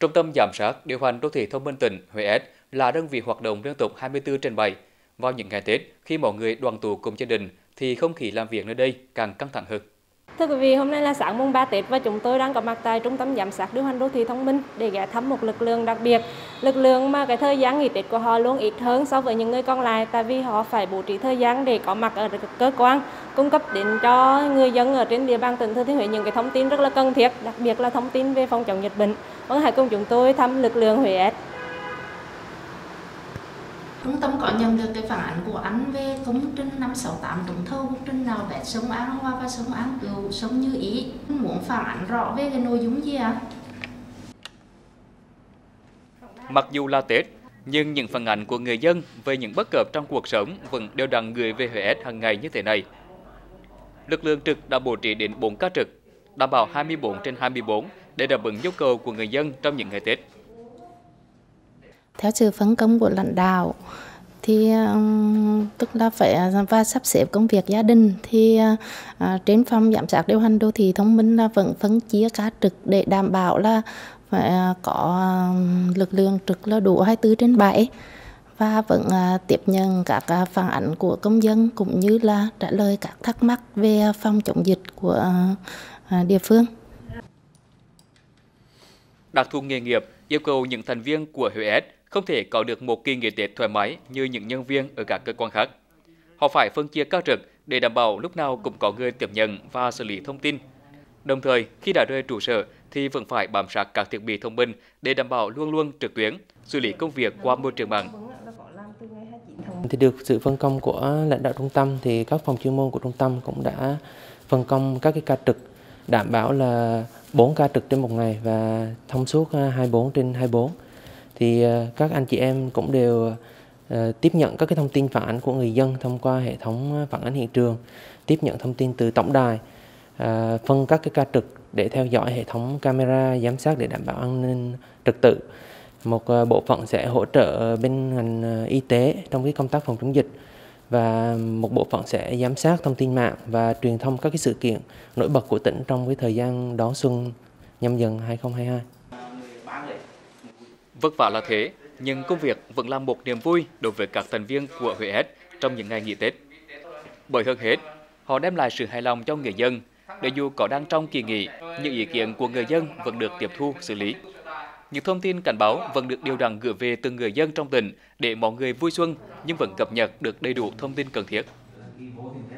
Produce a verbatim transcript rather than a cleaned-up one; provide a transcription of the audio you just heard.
Trung tâm Giám sát Điều hành Đô thị Thông minh tỉnh Huế S là đơn vị hoạt động liên tục hai mươi tư trên bảy. Vào những ngày Tết, khi mọi người đoàn tụ cùng gia đình, thì không khí làm việc nơi đây càng căng thẳng hơn. Thưa quý vị, hôm nay là sáng mùng ba Tết và chúng tôi đang có mặt tại Trung tâm Giám sát Điều hành Đô thị Thông minh để ghé thăm một lực lượng đặc biệt. Lực lượng mà cái thời gian nghỉ Tết của họ luôn ít hơn so với những người còn lại, tại vì họ phải bố trí thời gian để có mặt ở cơ quan, cung cấp đến cho người dân ở trên địa bàn tỉnh Thừa Thiên Huế những cái thông tin rất là cần thiết, đặc biệt là thông tin về phòng chống dịch bệnh. Vâng, hãy cùng chúng tôi thăm lực lượng Huế S. Trung tâm có nhận được cái phản ánh của anh về công trình năm sáu tám trúng thầu công trình nào vét sông An Hoa và sông An Cửu, sông Như Ý. Muốn phản ánh rõ về cái nội dung gì ạ? Mặc dù là Tết, nhưng những phản ánh của người dân về những bất cập trong cuộc sống vẫn đều đặn gửi về Huế S hàng ngày như thế này. Lực lượng trực đã bố trí đến bốn ca trực, đảm bảo hai mươi bốn trên hai mươi bốn để đáp ứng nhu cầu của người dân trong những ngày Tết. Theo sự phân công của lãnh đạo thì um, tức là phải và sắp xếp công việc gia đình thì uh, trên phòng giám sát điều hành đô thị thông minh là vẫn phân chia ca trực để đảm bảo là phải uh, có uh, lực lượng trực là đủ hai mươi tư trên bảy và vẫn uh, tiếp nhận các uh, phản ánh của công dân cũng như là trả lời các thắc mắc về phòng chống dịch của uh, uh, địa phương. Đặc thù nghề nghiệp yêu cầu những thành viên của Huế S không thể có được một kỳ nghỉ Tết thoải mái như những nhân viên ở các cơ quan khác. Họ phải phân chia ca trực để đảm bảo lúc nào cũng có người tiếp nhận và xử lý thông tin. Đồng thời, khi đã rời trụ sở thì vẫn phải bám sát các thiết bị thông minh để đảm bảo luôn luôn trực tuyến, xử lý công việc qua môi trường mạng. Thì được sự phân công của lãnh đạo trung tâm thì các phòng chuyên môn của trung tâm cũng đã phân công các cái ca trực đảm bảo là bốn ca trực trên một ngày và thông suốt hai mươi bốn trên hai mươi bốn. Thì các anh chị em cũng đều uh, tiếp nhận các cái thông tin phản ánh của người dân thông qua hệ thống phản ánh hiện trường, tiếp nhận thông tin từ tổng đài, uh, phân các cái ca trực để theo dõi hệ thống camera giám sát để đảm bảo an ninh trật tự. Một uh, bộ phận sẽ hỗ trợ bên ngành uh, y tế trong cái công tác phòng chống dịch và một bộ phận sẽ giám sát thông tin mạng và truyền thông các cái sự kiện nổi bật của tỉnh trong cái thời gian đón xuân Nhâm Dần hai không hai hai. Vất vả là thế, nhưng công việc vẫn là một niềm vui đối với các thành viên của Huế S trong những ngày nghỉ Tết. Bởi hơn hết, họ đem lại sự hài lòng cho người dân, để dù có đang trong kỳ nghỉ, những ý kiến của người dân vẫn được tiếp thu xử lý. Những thông tin cảnh báo vẫn được điều đặn gửi về từng người dân trong tỉnh để mọi người vui xuân nhưng vẫn cập nhật được đầy đủ thông tin cần thiết.